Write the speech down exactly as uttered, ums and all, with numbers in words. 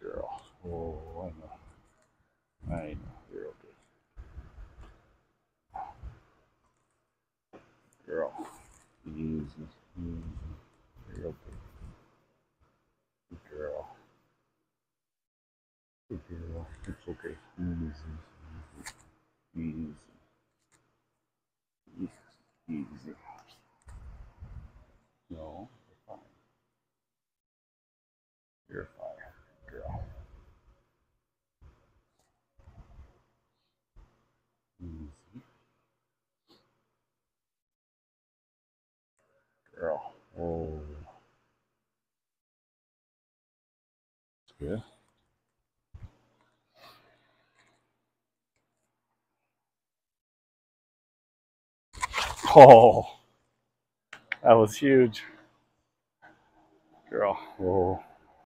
girl. Oh, I know. I know. You're okay. Girl. Easy. Easy. You're okay. Good girl. Good girl. It's okay. Easy. Easy. Easy. Easy. No, you're fine. You're fine. Girl. Easy. Girl. Oh. It's good. Oh, that was huge. Girl. Oh.